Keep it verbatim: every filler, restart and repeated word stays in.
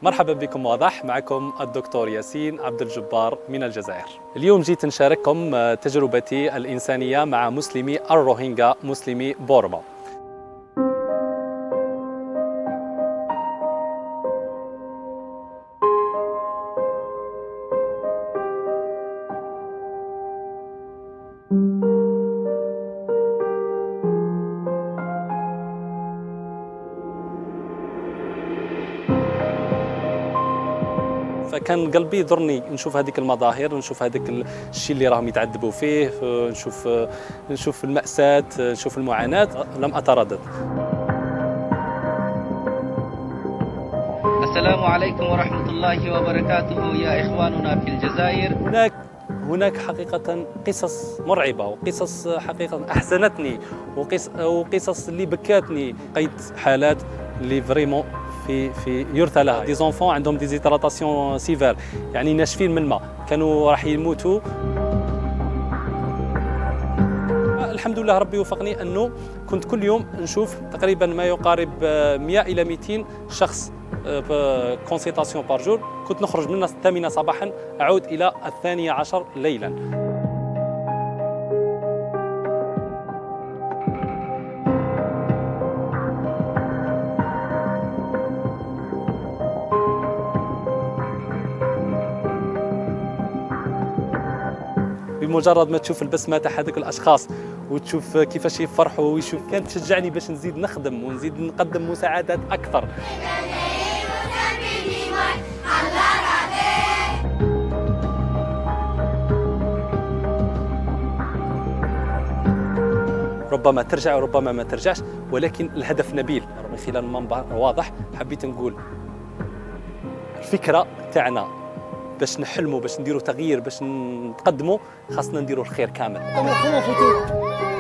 مرحبا بكم واضح، معكم الدكتور ياسين عبد الجبار من الجزائر. اليوم جيت نشارككم تجربتي الإنسانية مع مسلمي الروهينجا، مسلمي بورما. فكان قلبي يضرني نشوف هذيك المظاهر، نشوف هذاك الشيء اللي راهم يتعذبوا فيه، نشوف نشوف المأساة، نشوف المعاناة. لم أتردد. السلام عليكم ورحمة الله وبركاته يا إخواننا في الجزائر. هناك هناك حقيقة قصص مرعبة، وقصص حقيقة أحزنتني، وقصص اللي بكاتني. لقيت حالات اللي فريمون في في يرثى لها دي زونفون عندهم دي زيتراتاسيون سيفير، يعني ناشفين من الماء، كانوا راح يموتوا. الحمد لله ربي وفقني انه كنت كل يوم نشوف تقريبا ما يقارب مئة الى مئتين شخص كونسيتاسيون بار جور. كنت نخرج من الثامنة صباحا اعود الى الثانية عشر ليلا. بمجرد ما تشوف البسمة تاع هذوك الاشخاص وتشوف كيفاش يفرحوا ويشوف، كانت تشجعني باش نزيد نخدم ونزيد نقدم مساعدات اكثر. ربما ترجع وربما ما ترجعش، ولكن الهدف نبيل. من خلال منبر واضح حبيت نقول الفكرة تاعنا باش نحلموا، باش نديروا تغيير، باش نقدموا، خاصنا نديروا الخير كامل.